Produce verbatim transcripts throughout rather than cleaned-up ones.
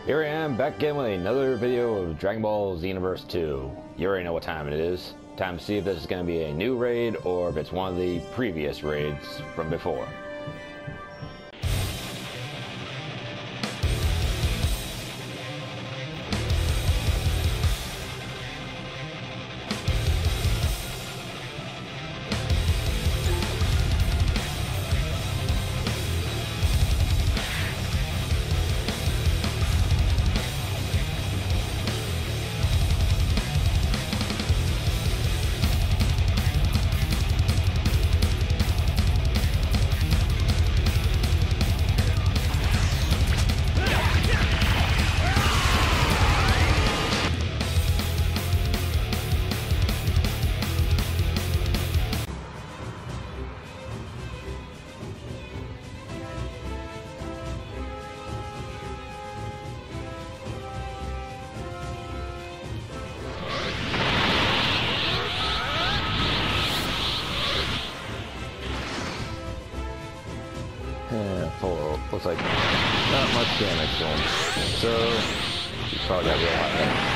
Here I am, back again with another video of Dragon Ball Xenoverse two. You already know what time it is. Time to see if this is going to be a new raid or if it's one of the previous raids from before. Yeah, full, looks like not much damage to him. So, he's probably got real hot head.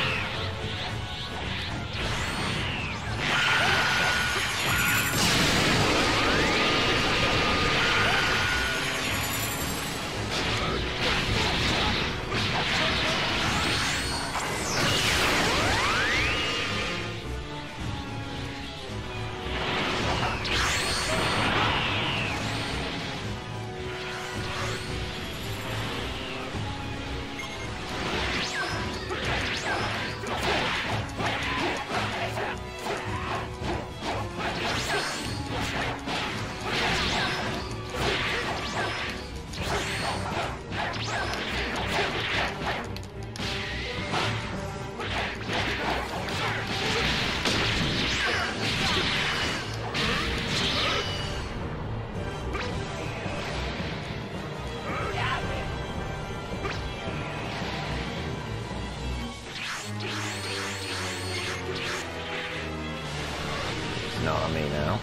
Not me now.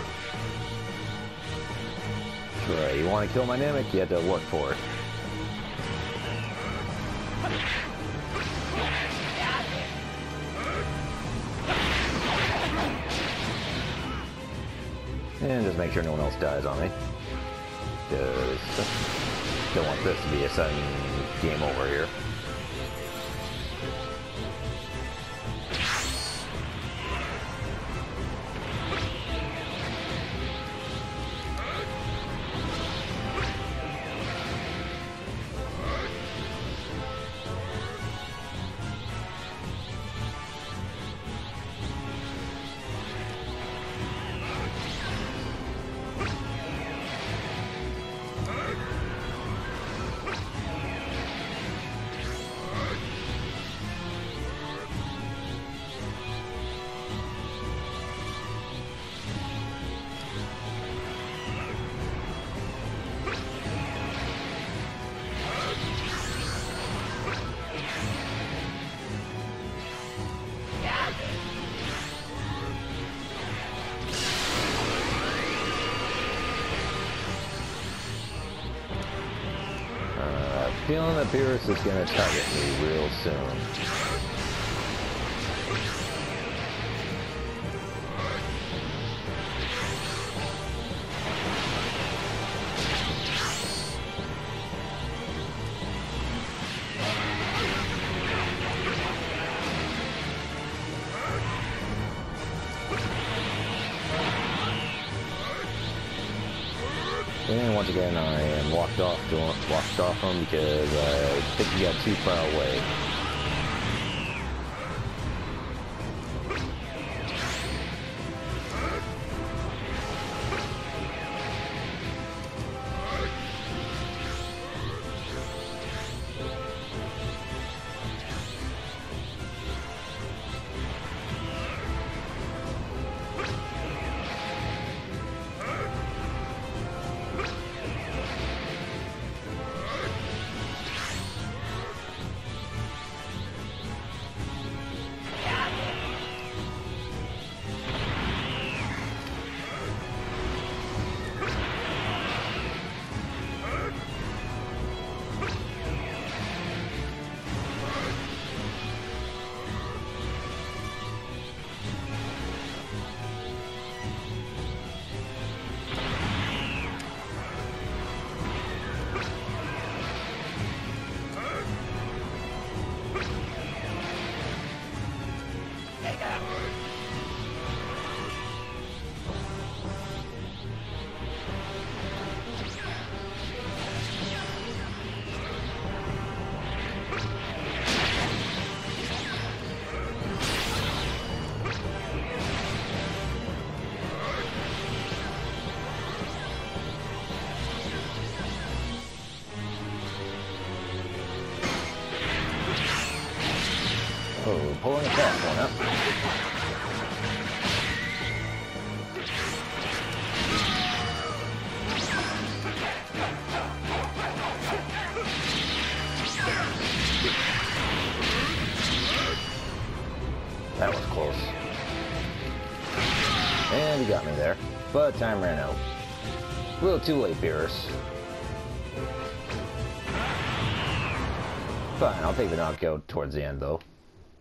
Right, you want to kill my Namek, you have to work for it. And just make sure no one else dies on me. Just don't want this to be a sudden game over here. Feeling that Beerus is going to target me real soon. And once again, I am walked off, walked off him because I think he got too far away. Oh, pulling a fast one up. That was close. And he got me there. But time ran out. A little too late, Beerus. Fine, I'll take the knockout towards the end, though.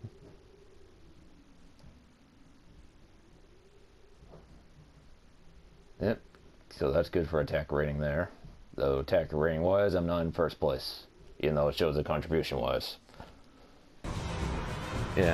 Yep, so that's good for attack rating there. Though attack rating wise, I'm not in first place, even though it shows the contribution wise. Yeah.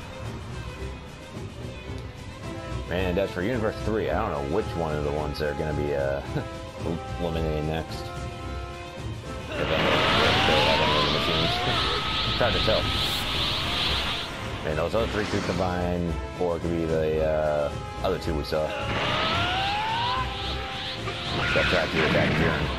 And as for Universe three, I don't know which one of the ones they're going to be uh, eliminating next. If I have any of the machines. It's hard to tell. And those other three could combine, or it could be the uh, other two we saw. That track you attack Jiren.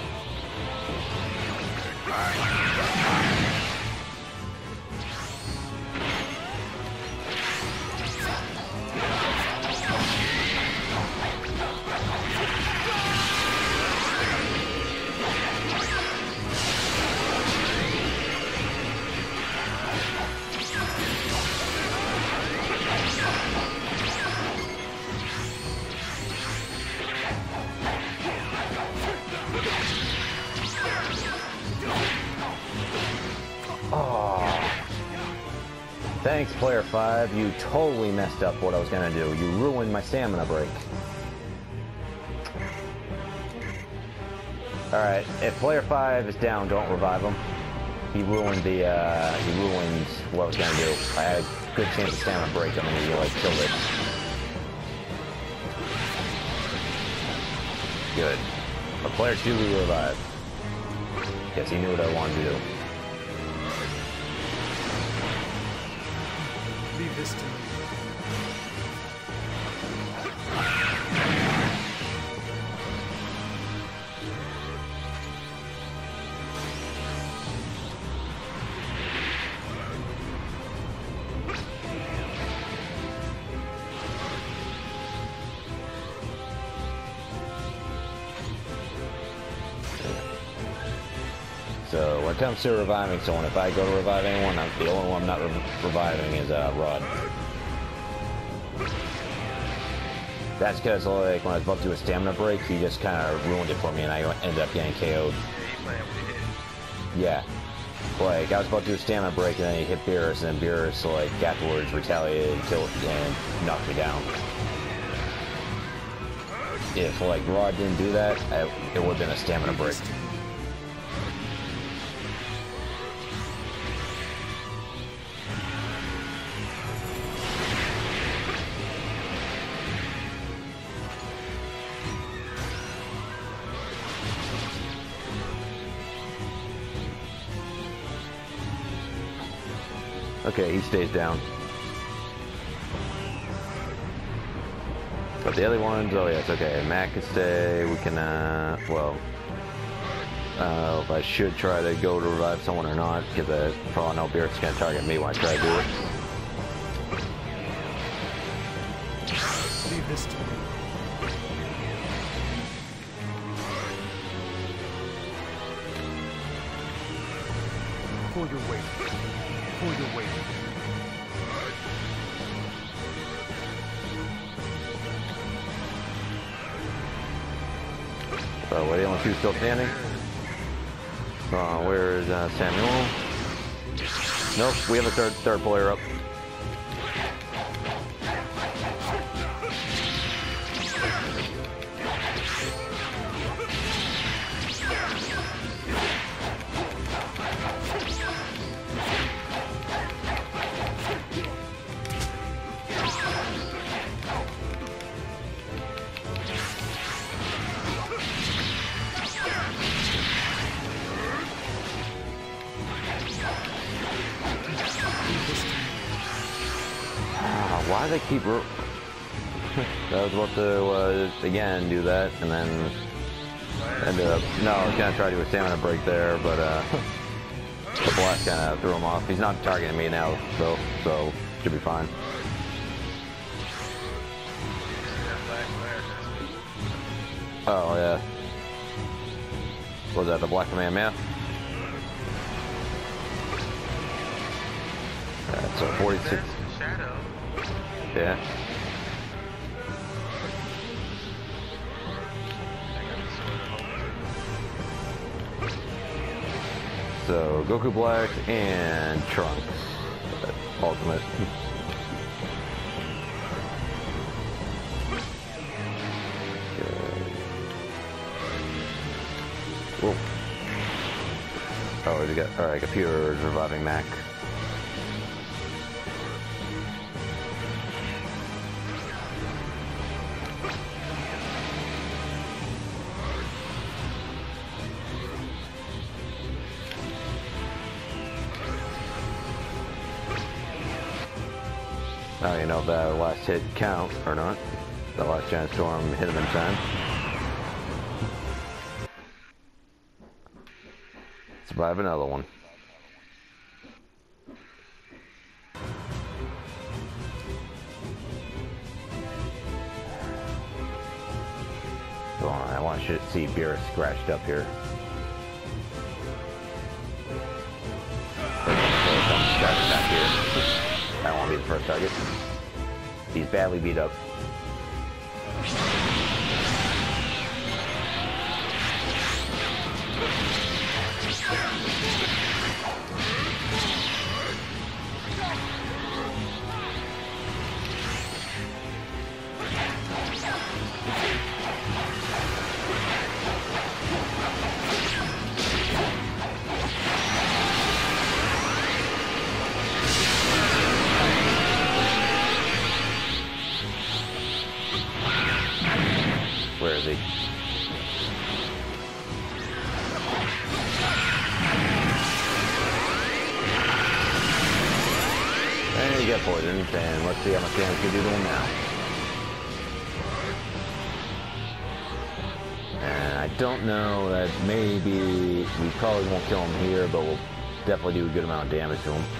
Thanks, Player five. You totally messed up what I was gonna do. You ruined my stamina break. Alright, if Player five is down, don't revive him. He ruined the, uh, he ruined what I was gonna do. I had a good chance of stamina break him and he, like, killed it. Good. But Player two we revive. Guess he knew what I wanted to do. Leave this to me. So when it comes to reviving someone, if I go to revive anyone, I'm, the only one I'm not re reviving is uh, Rod. That's because like when I was about to do a stamina break, he just kind of ruined it for me, and I ended up getting K O'd. Yeah, like I was about to do a stamina break, and then he hit Beerus, and then Beerus like afterwards retaliated, killed, and knocked me down. If like Rod didn't do that, I, it would have been a stamina break. Okay, he stays down. But the other ones, oh yes, okay, Mac can stay, we can, uh, well, uh, if I should try to go to revive someone or not, because I probably know Beerus is going to target me when I try to do it. Leave this to me. Pull your weight. Pull your weight. So, were the only two still standing? Uh, where is uh, Samuel? Nope, we have a third third player up. Why do they keep... I was about to, uh, again, do that, and then ended up... No, I was going to try to do a stamina break there, but, uh... the black blast kind of threw him off. He's not targeting me now, though, so should be fine. Oh, yeah. Was that the Black Command Man? Alright, so forty-six. Shadow. Yeah. So, Goku Black and Trunks. Uh, ultimate. Whoa. Oh, we got, alright, computer reviving Mac. I don't even know if that last hit count or not. The last Giant Storm hit him in time. Survive another one. Go on, I want you to see Beerus scratched up here. Back here. I don't want to be the first target. He's badly beat up. Where is he? And you got poisoned, and let's see how much damage you do to him now. And I don't know, that maybe we probably won't kill him here, but we'll definitely do a good amount of damage to him.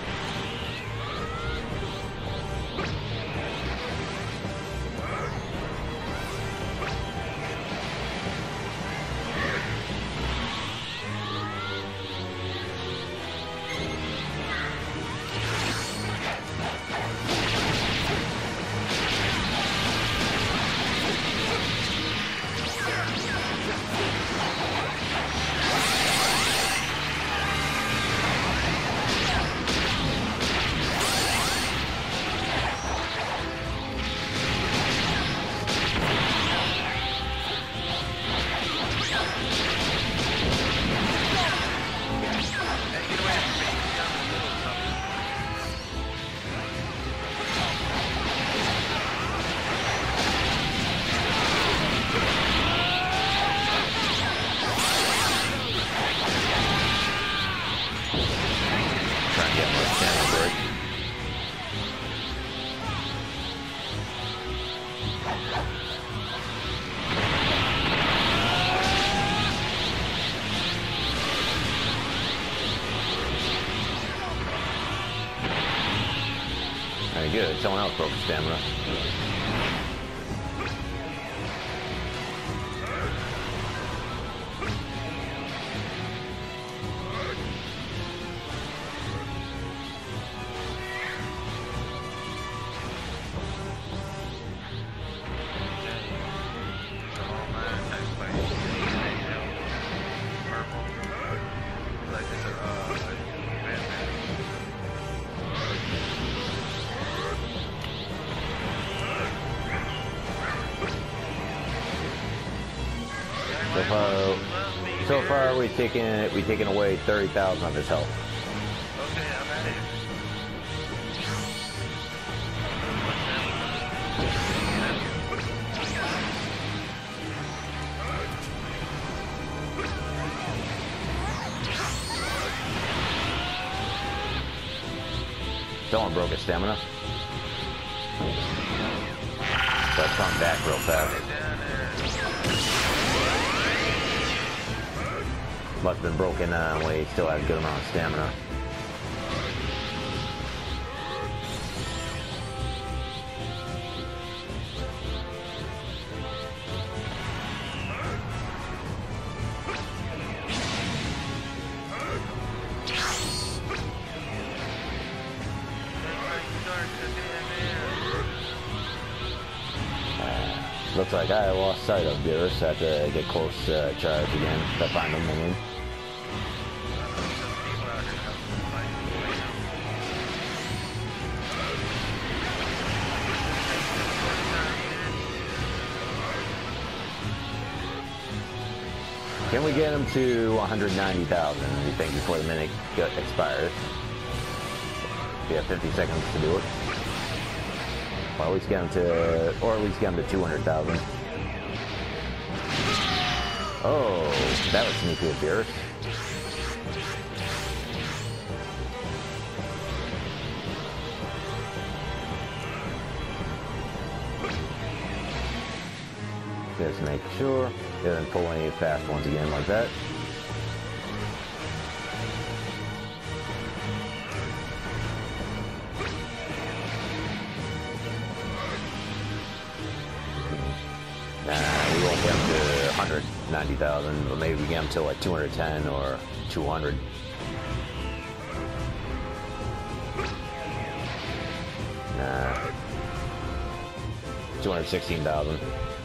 Very good. Someone else broke his stamina. So far, so far we've taken we've taken away thirty thousand of his health. Okay, I'm at it. Someone broke his stamina. Let's come back real fast. Must have been broken uh, when he still had a good amount of stamina. Looks like I lost sight of Beerus. I have to get close uh, charge again to find him again. Can we get him to one hundred ninety thousand, you think, before the minute expires? We have fifty seconds to do it. Or at least get him to, or at least get him to two hundred thousand. Oh, that was sneaky with Beerus. Just make sure. Doesn't pull any fast ones again like that. Nah, we won't get him to one hundred ninety thousand, but maybe we get him to like two hundred ten or two hundred. Nah. two hundred sixteen thousand.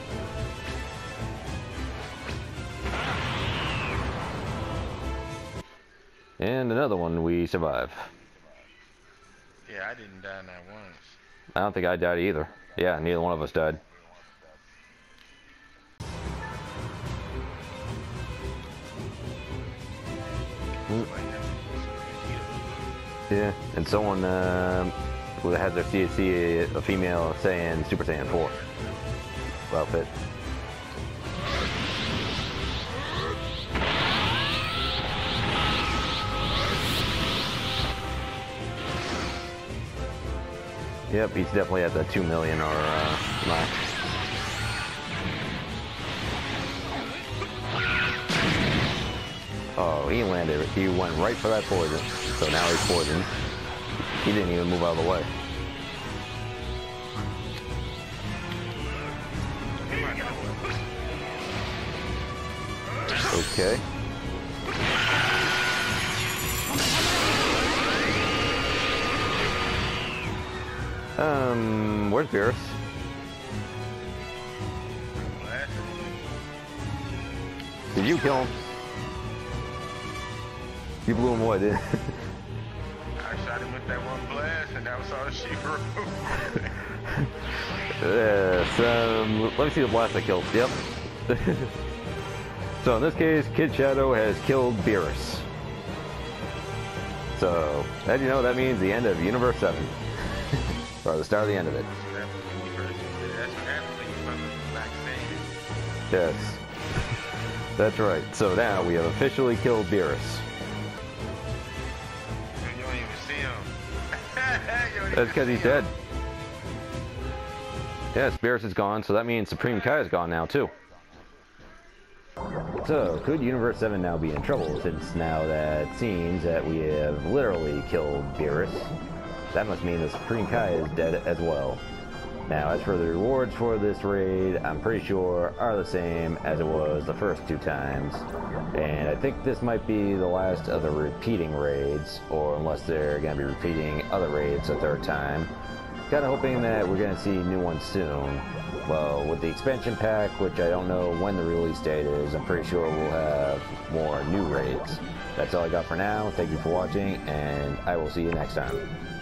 And another one, we survive. Yeah, I didn't die that once. I don't think I died either. Yeah, neither one of us died. Mm. Yeah, and someone um, who has their C S C, a female saying Super Saiyan four outfit. Yep, he's definitely at the two million or uh, max. Oh, he landed. He went right for that poison. So now he's poisoned. He didn't even move out of the way. Okay. Um, where's Beerus? Did you kill him? You blew him away, didn't you? I shot him with that one blast, and that was all she wrote. Yes, um, let me see the blast I killed. Yep. So in this case, Kid Shadow has killed Beerus. So, as you know, that means the end of Universe seven. Or the start of the end of it. Yes. That's right. So now we have officially killed Beerus. You don't even see him. That's because he's dead. Yes, Beerus is gone, so that means Supreme Kai is gone now too. So, could Universe seven now be in trouble, since now that it seems that we have literally killed Beerus? That must mean the Supreme Kai is dead as well. Now, as for the rewards for this raid, I'm pretty sure are the same as it was the first two times. And I think this might be the last of the repeating raids, or unless they're going to be repeating other raids a third time. Kind of hoping that we're going to see new ones soon. Well, with the expansion pack, which I don't know when the release date is, I'm pretty sure we'll have more new raids. That's all I got for now. Thank you for watching, and I will see you next time.